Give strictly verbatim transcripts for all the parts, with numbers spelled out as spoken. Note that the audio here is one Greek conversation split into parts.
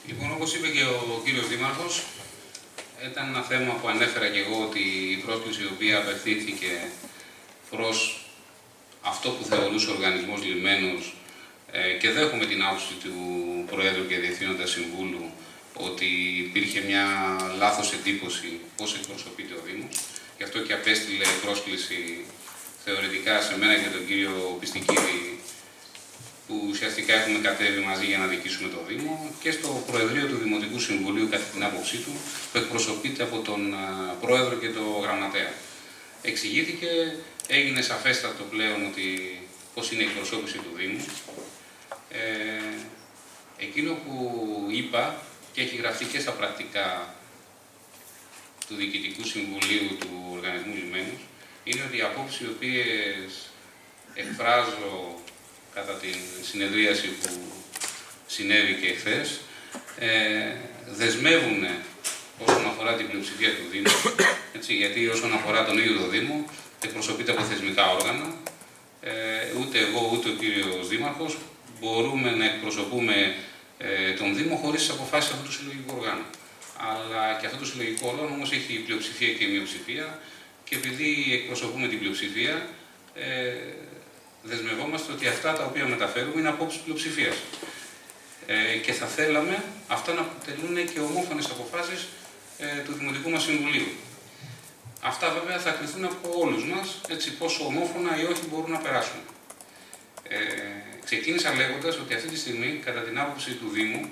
Λοιπόν, όπως είπε και ο κύριος Δήμαρχος, ήταν ένα θέμα που ανέφερα και εγώ, ότι η πρόσκληση η οποία απευθύνθηκε προς αυτό που θεωρούσε ο οργανισμός λιμένος, ε, και δέχομαι την άποψη του Προέδρου και Διευθύνοντα Συμβούλου ότι υπήρχε μια λάθος εντύπωση πώς εκπροσωπείται ο Δήμος. Γι' αυτό και απέστειλε πρόσκληση θεωρητικά σε μένα και τον κύριο Πιστικίδη, που ουσιαστικά έχουμε κατέβει μαζί για να δικήσουμε το Δήμο, και στο Προεδρείο του Δημοτικού Συμβουλίου, κατά την άποψή του, που εκπροσωπείται από τον Πρόεδρο και τον Γραμματέα. Εξηγήθηκε, έγινε σαφέστατο πλέον ότι πώς είναι η εκπροσώπηση του Δήμου. Ε, εκείνο που είπα και έχει γραφτεί και στα πρακτικά του Διοικητικού Συμβουλίου του Οργανισμού Λιμένους, είναι ότι οι απόψεις οι οποίες εκφράζω κατά την συνεδρίαση που συνέβη και εχθές, ε, δεσμεύουν όσον αφορά την πλειοψηφία του Δήμου, έτσι, γιατί όσον αφορά τον ίδιο το Δήμο, εκπροσωπείται από θεσμικά όργανα, ε, ούτε εγώ ούτε ο κύριος Δήμαρχος μπορούμε να εκπροσωπούμε ε, τον Δήμο χωρίς τις αποφάσεις αυτού του συλλογικού οργάνου. Αλλά και αυτό το συλλογικό όργανο όμως έχει πλειοψηφία και μειοψηφία, και επειδή εκπροσωπούμε την πλειοψηφία, ε, δεσμευόμαστε ότι αυτά τα οποία μεταφέρουμε είναι απόψεις πλειοψηφίας. Ε, και θα θέλαμε αυτά να αποτελούν και ομόφωνες αποφάσεις ε, του Δημοτικού μας Συμβουλίου. Αυτά βέβαια θα κριθούν από όλους μας, έτσι, πόσο ομόφωνα ή όχι μπορούν να περάσουν. Ε, ξεκίνησα λέγοντας ότι αυτή τη στιγμή, κατά την άποψη του Δήμου,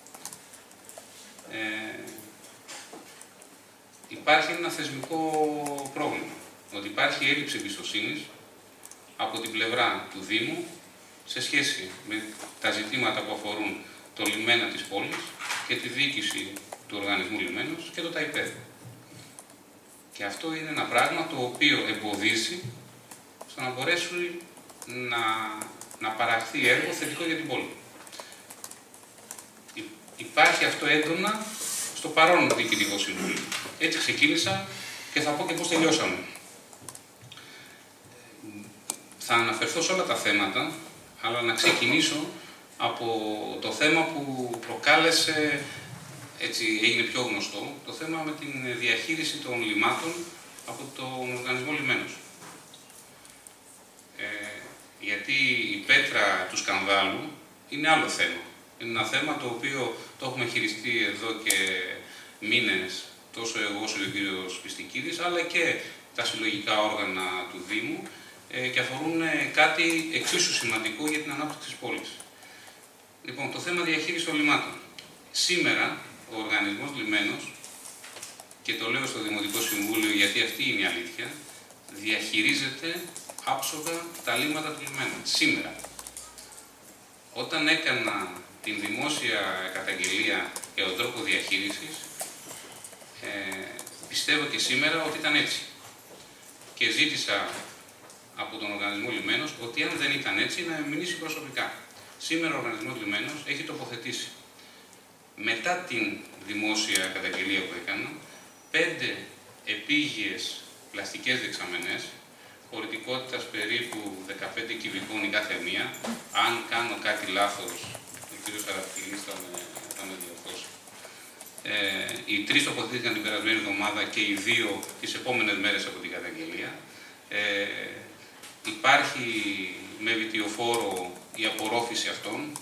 ε, υπάρχει ένα θεσμικό πρόβλημα. Ότι υπάρχει έλλειψη εμπιστοσύνης από την πλευρά του Δήμου σε σχέση με τα ζητήματα που αφορούν το λιμένα της πόλης και τη διοίκηση του Οργανισμού Λιμένος και το ΤΑΙΠΕΔ. Και αυτό είναι ένα πράγμα το οποίο εμποδίζει στο να μπορέσει να, να παραχθεί έργο θετικό για την πόλη. Υπάρχει αυτό έντονα στο παρόν Διοικητικό Συμβούλιο. Έτσι ξεκίνησα και θα πω και πώς τελειώσαμε. Θα αναφερθώ σε όλα τα θέματα, αλλά να ξεκινήσω από το θέμα που προκάλεσε, έτσι έγινε πιο γνωστό, το θέμα με την διαχείριση των λιμάτων από τον Οργανισμό Λιμένος. Ε, γιατί η πέτρα του σκανδάλου είναι άλλο θέμα. Είναι ένα θέμα το οποίο το έχουμε χειριστεί εδώ και μήνες, τόσο εγώ όσο και ο κύριος Πιστικίδης, αλλά και τα συλλογικά όργανα του Δήμου, και αφορούν κάτι εξίσου σημαντικό για την ανάπτυξη της πόλης. Λοιπόν, το θέμα διαχείρισης των λιμάτων. Σήμερα, ο Οργανισμός Λιμένος, και το λέω στο Δημοτικό Συμβούλιο γιατί αυτή είναι η αλήθεια, διαχειρίζεται άψογα τα λίματα του λιμένα. Σήμερα. Όταν έκανα την δημόσια καταγγελία για τον τρόπο διαχείρισης, ε, πιστεύω και σήμερα ότι ήταν έτσι. Και ζήτησα από τον Οργανισμό Λιμένος ότι αν δεν ήταν έτσι να με μηνύσει προσωπικά. Σήμερα ο Οργανισμός Λιμένος έχει τοποθετήσει, μετά την δημόσια καταγγελία που έκανα, πέντε επίγειες πλαστικές δεξαμενές, χωρητικότητας περίπου δεκαπέντε κυβικών η κάθε μία. Αν κάνω κάτι λάθος, ο κ. Χαρακτηρής θα με, θα με διορθώσει. Ε, οι τρεις τοποθετήθηκαν την περασμένη εβδομάδα και οι δύο τις επόμενες μέρες από την καταγγελία. Ε, Υπάρχει με βιτιοφόρο η απορρόφηση αυτών.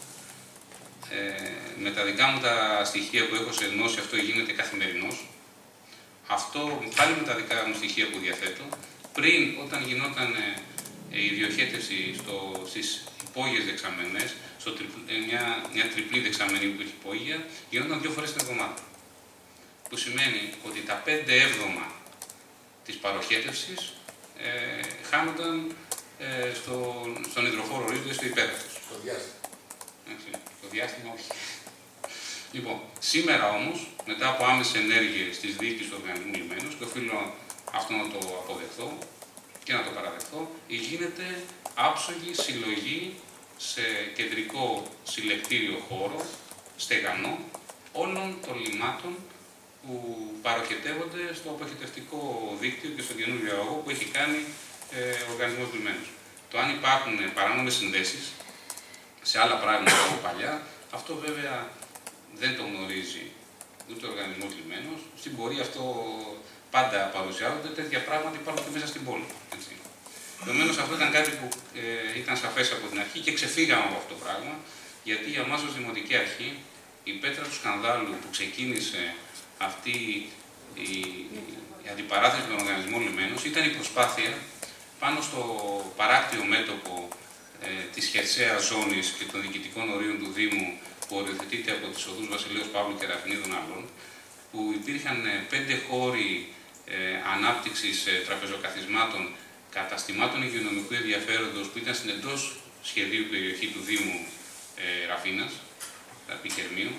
Ε, με τα δικά μου τα στοιχεία που έχω σε γνώση, αυτό γίνεται καθημερινώς. Αυτό, πάλι με τα δικά μου στοιχεία που διαθέτω, πριν όταν γινόταν ε, η διοχέτευση στο, στις υπόγειες δεξαμενές, στο τρι, μια, μια τριπλή δεξαμενή που έχει υπόγεια, γινόταν δύο φορές την εβδομάδα. Που σημαίνει ότι τα πέντε έβδομα της παροχέτευσης ε, χάνονταν ε, στο, στον υδροφόρο ορίζοντα στο υπέδαφος. Το διάστημα. Έτσι, το διάστημα όχι. Λοιπόν, σήμερα όμως, μετά από άμεσες ενέργειες της διοίκησης του Οργανισμού Λιμένος, και οφείλω αυτό να το αποδεχθώ και να το παραδεχθώ, γίνεται άψογη συλλογή σε κεντρικό συλλεκτήριο χώρο, στεγανό, όλων των λιμάτων που παροχετεύονται στο αποχετευτικό δίκτυο και στο καινούριο αγώ που έχει κάνει ε, ο Οργανισμός Λιμένος. Το αν υπάρχουν παράνομες συνδέσεις σε άλλα πράγματα από παλιά, αυτό βέβαια δεν το γνωρίζει ούτε ο οργανισμός λιμένος. Στην πορεία αυτό πάντα παρουσιάζονται, τέτοια πράγματα υπάρχουν και μέσα στην πόλη. Επομένως, αυτό ήταν κάτι που ε, ήταν σαφές από την αρχή και ξεφύγαμε από αυτό το πράγμα, γιατί για εμάς ως Δημοτική Αρχή η πέτρα του σκανδάλου που ξεκίνησε αυτή η, η αντιπαράθεση των οργανισμών λιμένος ήταν η προσπάθεια πάνω στο παράκτιο μέτωπο ε, της χερσαίας ζώνης και των διοικητικών ορίων του Δήμου που οριοθετείται από τις οδούς Βασιλέως Παύλου και Ραφινίδων Άλλων, που υπήρχαν ε, πέντε χώροι ε, ανάπτυξης ε, τραπεζοκαθισμάτων, καταστημάτων υγειονομικού ενδιαφέροντος που ήταν στην εντός σχεδίου περιοχή του Δήμου ε, Ραφίνας, Πικερμίου.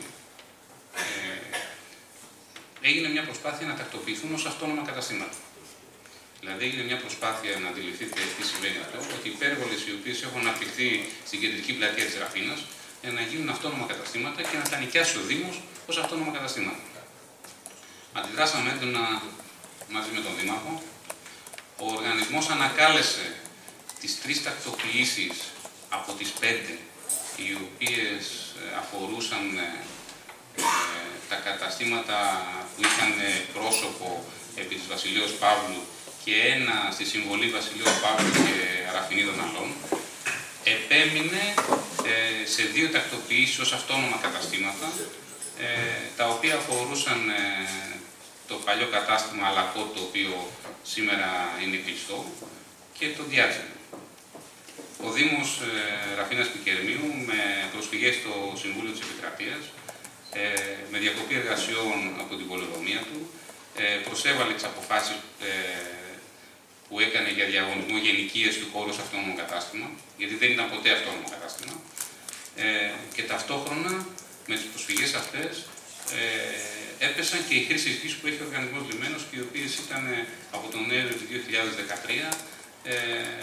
Ε, έγινε μια προσπάθεια να τακτοποιηθούν ως αυτόνομα καταστήματα. Δηλαδή έγινε μια προσπάθεια να αντιληφθείτε τι σημαίνει αυτό, ότι οι υπέργολες οι οποίες έχουν αναπτυχθεί στην κεντρική πλατεία της Ραφίνας για να γίνουν αυτόνομα καταστήματα και να τα νοικιάσει ο Δήμος ως αυτόνομα καταστήματα. Αντιδράσαμε έντονα μαζί με τον Δήμαρχο. Ο οργανισμός ανακάλεσε τις τρεις τακτοποιήσεις από τις πέντε, οι οποίες αφορούσαν ε, τα καταστήματα που είχαν πρόσωπο επί της Βασιλέως Παύλου και ένα στη συμβολή Βασιλέως Παύλου και Ραφινίδων Αλλών. Επέμεινε ε, σε δύο τακτοποιήσεις ως αυτόνομα καταστήματα, ε, τα οποία αφορούσαν ε, το παλιό κατάστημα Αλακό, το οποίο σήμερα είναι κλειστό, και το Διάτζελο. Ο Δήμος ε, Ραφίνας Πικερμίου, με προσφυγές στο Συμβούλιο της Επικρατείας, ε, με διακοπή εργασιών από την πολεοδομία του, ε, προσέβαλε τις αποφάσεις ε, που έκανε για διαγωνισμό γενικείας του χώρου σε αυτόνομο κατάστημα, γιατί δεν ήταν ποτέ αυτόνομο κατάστημα, ε, και ταυτόχρονα με τις προσφυγές αυτές ε, έπεσαν και οι χρήσεις γης που έχει ο οργανισμός λιμένος και οι οποίες ήταν από τον Νοέμβριο του δύο χιλιάδες δεκατρία ε,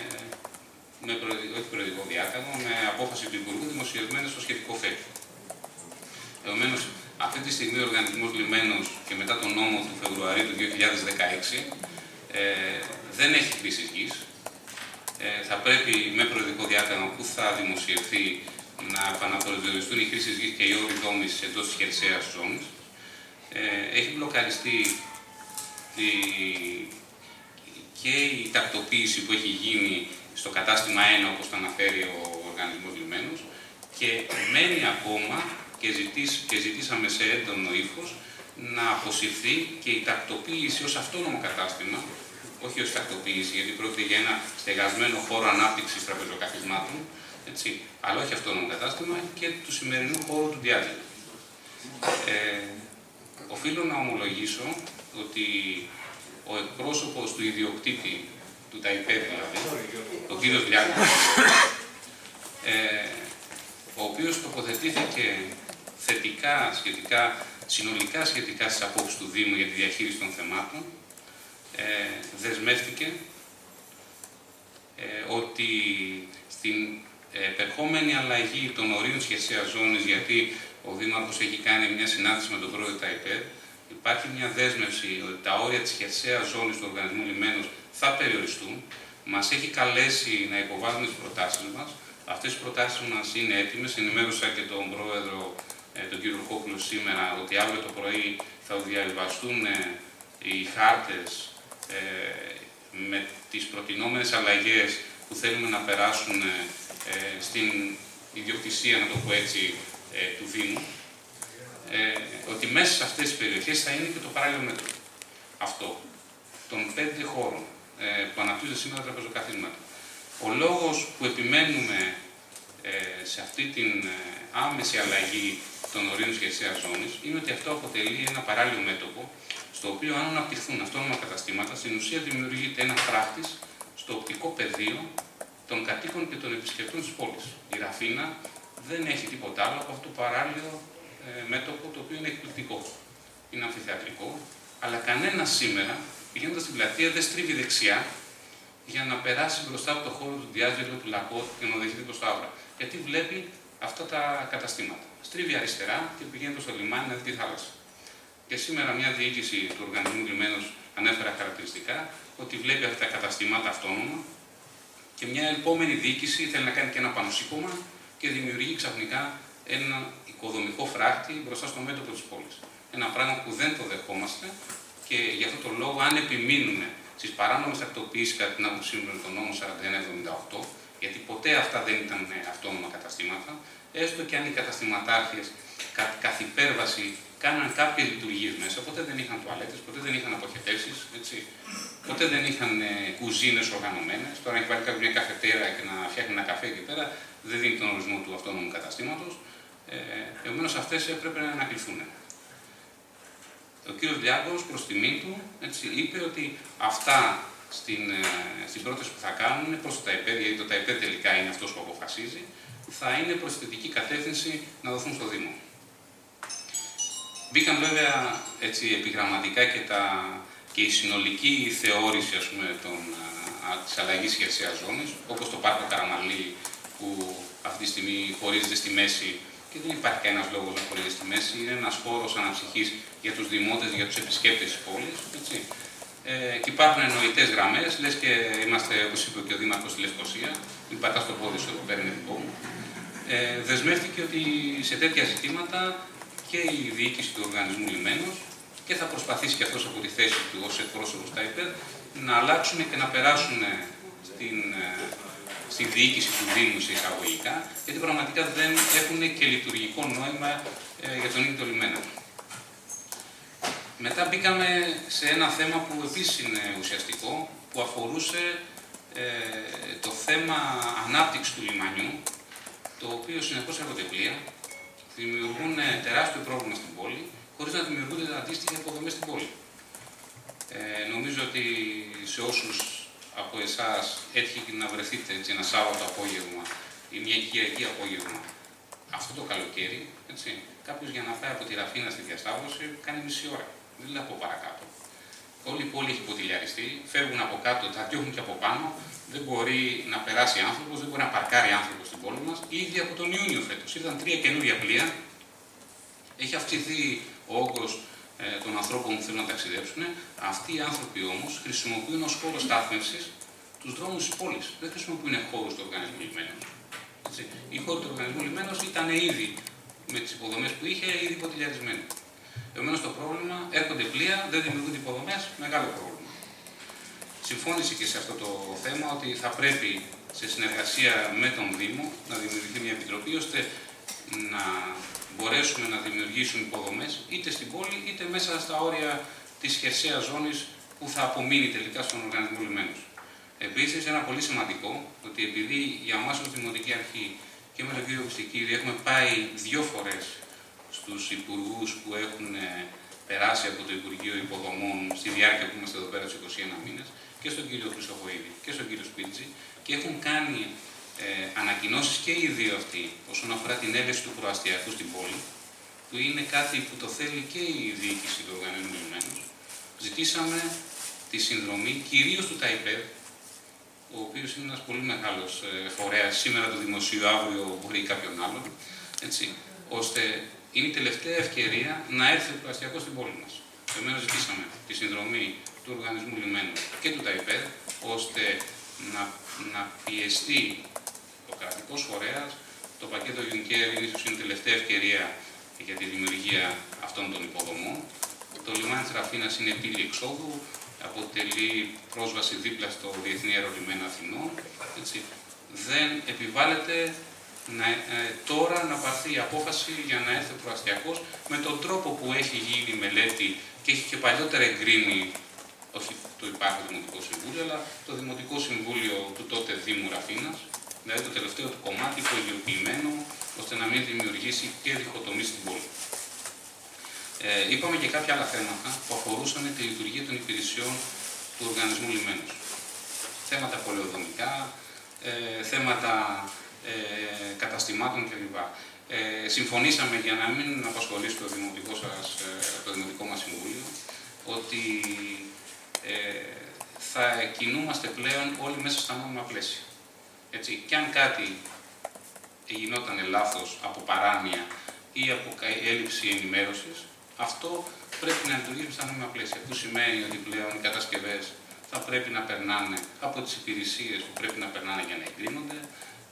με προεδρικό, όχι προεδρικό διάταγμα, με απόφαση του Υπουργού δημοσιευμένες στο σχετικό φέτο. Επομένως, αυτή τη στιγμή ο οργανισμός λιμένος και μετά τον νόμο του Φεβρουαρίου του δύο χιλιάδες δεκαέξι ε, δεν έχει χρήσεις γης. Ε, θα πρέπει με προεδρικό διάταγμα που θα δημοσιευθεί να επαναπροσδιοριστούν οι χρήσεις γης και οι όροι δόμησης εντός της χερσαίας ζώνης. Ε, έχει μπλοκαριστεί η, και η τακτοποίηση που έχει γίνει στο κατάστημα ένα, όπως το αναφέρει ο οργανισμός λιμένος, και μένει ακόμα και, ζητήσ, και ζητήσαμε σε έντονο ύφος να αποσυρθεί και η τακτοποίηση ως αυτόνομο κατάστημα, όχι ως τακτοποίηση, γιατί πρόκειται για ένα στεγασμένο χώρο ανάπτυξης τραπεζοκαθισμάτων, έτσι, αλλά όχι αυτόνομο κατάστημα, και του σημερινού χώρου του Διάτζελου. Ε, οφείλω να ομολογήσω ότι ο εκπρόσωπος του ιδιοκτήτη, του ΤΑΙΠΕΔ δηλαδή, ο κύριος Λιάκος, ε, ο οποίος τοποθετήθηκε θετικά, σχετικά, συνολικά σχετικά στις απόψεις του Δήμου για τη διαχείριση των θεμάτων, ε, δεσμεύτηκε ε, ότι στην επερχόμενη αλλαγή των ορίων της χερσαίας ζώνης, γιατί ο Δήμαρχος έχει κάνει μια συνάντηση με τον πρόεδρο ΤΑΙΠΕΔ, υπάρχει μια δέσμευση ότι τα όρια της χερσαίας ζώνης του οργανισμού λιμένος θα περιοριστούν. Μας έχει καλέσει να υποβάλουμε τις προτάσεις μας. Αυτές οι προτάσεις μας είναι έτοιμες. Ενημέρωσα και τον πρόεδρο, ε, τον κύριο Ροχόπουλο, σήμερα, ότι αύριο το πρωί θα διαβιβαστούν ε, οι χάρτες ε, με τις προτινόμενες αλλαγές που θέλουμε να περάσουν ε, ε, στην ιδιοκτησία, να το πω έτσι, ε, του Δήμου. Ε, ότι μέσα σε αυτές τις περιοχές θα είναι και το παράλληλο μέτρο. Αυτό, των πέντε χώρων ε, που αναπτύσσονται σήμερα τραπεζοκαθίσματα. Ο λόγος που επιμένουμε ε, σε αυτή την ε, άμεση αλλαγή των ορίων της χερσαίας ζώνης είναι ότι αυτό αποτελεί ένα παράλληλο μέτωπο, στο οποίο αν αναπτυχθούν αυτόνομα καταστήματα, στην ουσία δημιουργείται ένα φράχτης στο οπτικό πεδίο των κατοίκων και των επισκεπτών της πόλης. Η Ραφίνα δεν έχει τίποτα άλλο από αυτό το παράλληλο ε, μέτωπο, το οποίο είναι εκπληκτικό. Είναι αμφιθεατρικό, αλλά κανένας σήμερα, πηγαίνοντας στην πλατεία, δεν στρίβει δεξιά για να περάσει μπροστά από το χώρο του Διάτζελου, του Λακότ και να οδηγηθεί προς τα Αύρα. Γιατί βλέπει αυτά τα καταστήματα. Στρίβει αριστερά και πηγαίνει στο λιμάνι να δει τη θάλασσα. Και σήμερα μια διοίκηση του οργανισμού λιμένος ανέφερα χαρακτηριστικά ότι βλέπει αυτά τα καταστήματα αυτόνομα και μια επόμενη διοίκηση θέλει να κάνει και ένα πανωσύκωμα και δημιουργεί ξαφνικά ένα οικοδομικό φράχτη μπροστά στο μέτωπο της πόλης. Ένα πράγμα που δεν το δεχόμαστε και γι' αυτό το λόγο, αν επιμείνουμε στις παράνομες ακτοποιήσεις κατά την άποψή μου με τον νόμο σαράντα ένα εβδομήντα οκτώ, γιατί ποτέ αυτά δεν ήταν αυτόνομα καταστήματα, έστω και αν οι καταστηματάρχες καθ' υπέρβαση κάναν κάποιες λειτουργίες μέσα, ποτέ δεν είχαν τουαλέτες, ποτέ δεν είχαν αποχετεύσεις, έτσι. Ποτέ δεν είχαν ε, κουζίνες οργανωμένες. Τώρα, αν έχει βάλει κάποιο μια καφετέρα και να φτιάχνει ένα καφέ εκεί πέρα, δεν δίνει τον ορισμό του αυτόνομου καταστήματος. Ε, Επομένως, αυτές έπρεπε να ανακληθούν. Ο κ. Διάκος, προς τιμή του, έτσι, είπε ότι αυτά στην, ε, στην πρόταση που θα κάνουν προς το ΤΑΙΠΕΔ, γιατί το ΤΑΙΠΕΔ τελικά είναι αυτός που αποφασίζει, θα είναι προς τη θετική κατεύθυνση να δοθούν στο Δήμο. Μπήκαν βέβαια έτσι, επιγραμματικά και, τα, και η συνολική θεώρηση ας πούμε, των, α, της αλλαγής χερσαίας ζώνης, όπως το πάρκο Καραμαλή, που αυτή τη στιγμή χωρίζεται στη μέση και δεν υπάρχει κανένας λόγος να χωρίζεται στη μέση. Είναι ένας χώρος αναψυχής για τους δημότες, για τους επισκέπτες της πόλης. Έτσι. Ε, και υπάρχουν εννοητές γραμμές, λες και είμαστε, όπως είπε και ο Δήμαρχος στη Λευκοσία, μην πατάς το πόδι σου, παίρνει δικό μου. Ε, δεσμεύτηκε ότι σε τέτοια ζητήματα και η διοίκηση του οργανισμού Λιμένος και θα προσπαθήσει και αυτός από τη θέση του ως εκπρόσωπος ΤΑΙΠΕΔ να αλλάξουν και να περάσουν στην, στη διοίκηση του Δήμου σε εισαγωγικά, γιατί πραγματικά δεν έχουν και λειτουργικό νόημα ε, για τον ίδιο το λιμένα. Μετά μπήκαμε σε ένα θέμα που επίσης είναι ουσιαστικό, που αφορούσε ε, το θέμα ανάπτυξης του λιμανιού, το οποίο συνεχώς έρχονται πλοία, δημιουργούν τεράστιο πρόβλημα στην πόλη, χωρίς να δημιουργούνται αντίστοιχα υποδομές στην πόλη. Ε, νομίζω ότι σε όσους από εσάς έτυχε να βρεθείτε έτσι, ένα Σάββατο απόγευμα ή μια Κυριακή απόγευμα αυτό το καλοκαίρι, έτσι, κάποιος για να πάει από τη Ραφίνα στη διασταύρωση κάνει μισή ώρα, δηλαδή από παρακάτω. Όλη η πόλη έχει ποτηλιαριστεί, φεύγουν από κάτω, θα διώχνουν και από πάνω, δεν μπορεί να περάσει άνθρωπος, δεν μπορεί να παρκάρει άνθρωπος στην πόλη μας. Ήδη από τον Ιούνιο φέτος ήρθαν τρία καινούργια πλοία. Έχει αυξηθεί ο όγκος ε, των ανθρώπων που θέλουν να ταξιδέψουν. Αυτοί οι άνθρωποι όμως χρησιμοποιούν ως χώρο στάθμευσης τους δρόμους της πόλης. Δεν χρησιμοποιούν χώρους του οργανισμού Λιμένος. Οι χώροι του οργανισμού Λιμένος ήταν ήδη με τις υποδομές που είχε, ήδη ποτηλιαρισμένοι. Επομένως το πρόβλημα, έρχονται πλοία, δεν δημιουργούνται υποδομές, μεγάλο πρόβλημα. Συμφώνησε και σε αυτό το θέμα ότι θα πρέπει σε συνεργασία με τον Δήμο να δημιουργηθεί μια επιτροπή ώστε να μπορέσουμε να δημιουργήσουμε υποδομές είτε στην πόλη είτε μέσα στα όρια της χερσαίας ζώνης που θα απομείνει τελικά στον οργανισμό Λιμένος. Επίσης, ένα πολύ σημαντικό, ότι επειδή για εμάς ως Δημοτική Αρχή και με τον κύριο Χριστικίδη έχουμε πάει δύο φορές στους υπουργούς που έχουν περάσει από το Υπουργείο Υποδομών στη διάρκεια που είμαστε εδώ πέρα στους είκοσι ένα μήνες, και στον κύριο Χρυσοχοίδη και στον κύριο Σπίτζη, και έχουν κάνει ε, ανακοινώσεις και οι δύο αυτοί όσον αφορά την έλευση του προαστιακού στην πόλη, που είναι κάτι που το θέλει και η διοίκηση του οργανισμού Λιμένος. Ζητήσαμε τη συνδρομή κυρίως του ΤΑΙΠΕΔ, ο οποίος είναι ένας πολύ μεγάλος ε, φορέας, σήμερα του δημοσίου, αύριο μπορεί κάποιον άλλον, έτσι, ώστε είναι η τελευταία ευκαιρία να έρθει ο προαστιακός στην πόλη μας. Επομένως, ζητήσαμε τη συνδρομή του οργανισμού Λιμένος και του ΤΑΙΠΕΔ, ώστε να, να πιεστεί ο κρατικός φορέας. Το πακέτο Juncker ίσως είναι η τελευταία ευκαιρία για τη δημιουργία αυτών των υποδομών. Το λιμάνι της Ραφίνας είναι πύλη εξόδου, αποτελεί πρόσβαση δίπλα στο Διεθνή Αερολιμένα Αθηνών. Έτσι. Δεν επιβάλλεται να, ε, τώρα να πάρθει η απόφαση για να έρθει ο προαστιακός με τον τρόπο που έχει γίνει η μελέτη και έχει και παλιότερα εγκρίνει, όχι το υπάρχον Δημοτικό Συμβούλιο, αλλά το Δημοτικό Συμβούλιο του τότε Δήμου Ραφίνας, δηλαδή το τελευταίο του κομμάτι, το ιδιοποιημένο, ώστε να μην δημιουργήσει και διχοτομή στην πόλη. Ε, είπαμε και κάποια άλλα θέματα που αφορούσαν τη λειτουργία των υπηρεσιών του οργανισμού Λιμένος. Θέματα πολεοδομικά, ε, θέματα ε, καταστημάτων κλπ. Ε, συμφωνήσαμε για να μην απασχολήσει το δημοτικό, σας, ε, το δημοτικό μας συμβούλιο ότι ε, θα κινούμαστε πλέον όλοι μέσα στα νόμιμα πλαίσια. Έτσι, και αν κάτι γινόταν λάθος από παράνοια ή από έλλειψη ενημέρωσης, αυτό πρέπει να λειτουργήσει στα νόμιμα πλαίσια. Που σημαίνει ότι πλέον οι κατασκευές θα πρέπει να περνάνε από τις υπηρεσίες που πρέπει να περνάνε για να εγκρίνονται,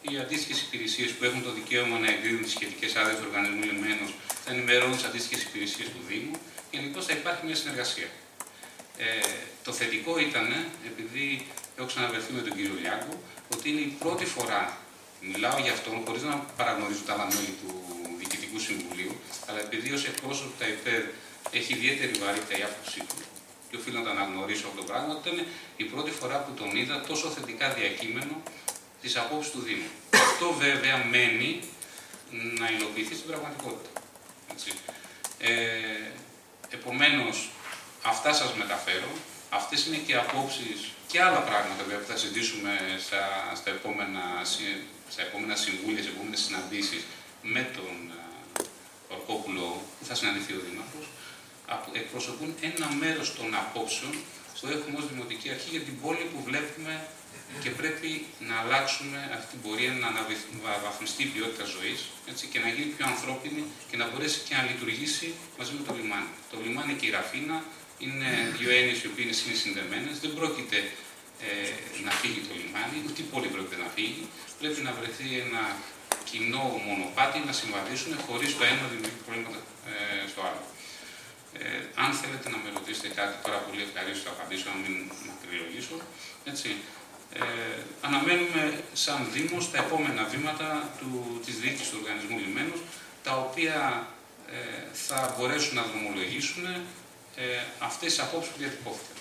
οι αντίστοιχες υπηρεσίες που έχουν το δικαίωμα να εγκρίνουν τις σχετικές άδειες του οργανισμού λιμένος θα ενημερώνουν τις αντίστοιχες υπηρεσίες του Δήμου. Γενικώς θα υπάρχει μια συνεργασία. Ε, το θετικό ήταν, επειδή έχω ξαναβρεθεί με τον κύριο Λιάγκο, ότι είναι η πρώτη φορά, μιλάω για αυτόν χωρίς να παραγνωρίζω τα άλλα μέλη του Διοικητικού Συμβουλίου, αλλά επειδή ως εκπρόσωπο του ΤΑΙΠΕΔ έχει ιδιαίτερη βαρύτητα η άποψή του, και οφείλω να το αναγνωρίσω αυτό το πράγμα, ήταν η πρώτη φορά που τον είδα τόσο θετικά διακείμενο της απόψης του Δήμου. Αυτό βέβαια μένει να υλοποιηθεί στην πραγματικότητα. Έτσι. Ε, επομένως, αυτά σας μεταφέρω. Αυτές είναι και απόψεις και άλλα πράγματα που θα συζητήσουμε στα, στα, επόμενα, στα επόμενα συμβούλια, στις επόμενες συναντήσεις με τον Ορκόπουλο που θα συναντηθεί ο Δήμαρχος. Εκπροσωπούν ένα μέρος των απόψεων που έχουμε ως Δημοτική Αρχή για την πόλη που βλέπουμε και πρέπει να αλλάξουμε αυτή την πορεία, να αναβαθμιστεί η ποιότητα ζωής, έτσι, και να γίνει πιο ανθρώπινη και να μπορέσει και να λειτουργήσει μαζί με το λιμάνι. Το λιμάνι και η Ραφίνα είναι δύο έννοιες οι οποίες είναι συνδεμένες. Δεν πρόκειται ε, να φύγει το λιμάνι, ούτε η πόλη πρόκειται να φύγει. Πρέπει να βρεθεί ένα κοινό μονοπάτι να συμβαδίσουν χωρίς το ένα δημιουργεί προβλήματα ε, στο άλλο. Ε, αν θέλετε να με ρωτήσετε κάτι, τώρα πολύ ευχαρίστω θα απαντήσω, να μην μακρυλογήσω. Έτσι. Ε, αναμένουμε σαν Δήμος τα επόμενα βήματα του, της διοίκησης του Οργανισμού Λιμένος, τα οποία ε, θα μπορέσουν να δρομολογήσουν ε, αυτές τις απόψεις που διατυπώθηκαν.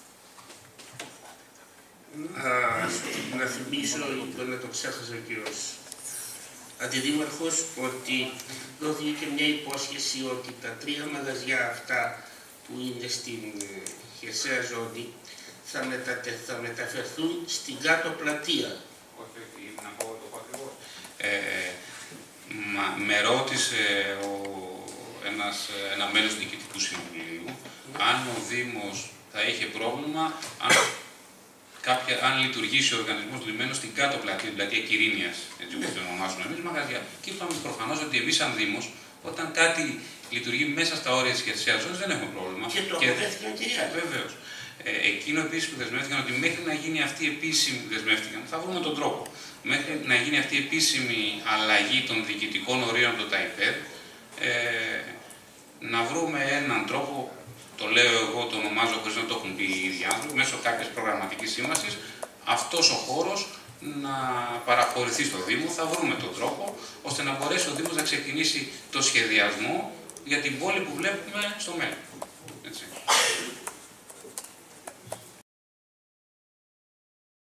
Να θυμίσω, μπορεί να το ξέχασε ο κύριος Αντιδήμαρχος, ότι δόθηκε και μια υπόσχεση ότι τα τρία μαγαζιά αυτά που είναι στην χερσαία ζώνη θα, μετατε, θα μεταφερθούν στην κάτω πλατεία. Όχι, να πω το πω ακριβώς. Ε, μα, με ρώτησε ο, ένας, ένα μέλος του Διοικητικού Συμβουλίου mm. αν ο Δήμος θα είχε πρόβλημα, αν, κάποια, αν λειτουργήσει ο οργανισμός λιμένος στην κάτω πλατεία, την πλατεία Κυρίνιας, έτσι όπως το ονομάζουμε εμείς, μαγαζιά. Και είπαμε προφανώς ότι εμείς σαν Δήμος, όταν κάτι λειτουργεί μέσα στα όρια της χερσαίας ζώνης, δεν έχουμε πρόβλημα. Και το αποδέχτηκαν κυρία. Βεβαίως. Ε, εκείνο επίσης που δεσμεύτηκαν ότι μέχρι να γίνει αυτή η επίσημη, δεσμεύτηκαν, θα βρούμε τον τρόπο, μέχρι να γίνει αυτή η επίσημη αλλαγή των διοικητικών ορίων από το ΤΑΙΠΕΔ, ε, να βρούμε έναν τρόπο, το λέω εγώ, το ονομάζω χωρίς να το έχουν πει οι ίδιοι άνθρωποι, μέσω κάποιας προγραμματικής σύμβασης, αυτός ο χώρος να παραχωρηθεί στο Δήμο. Θα βρούμε τον τρόπο ώστε να μπορέσει ο Δήμος να ξεκινήσει το σχεδιασμό για την πόλη που βλέπουμε στο μέλλον. Έτσι.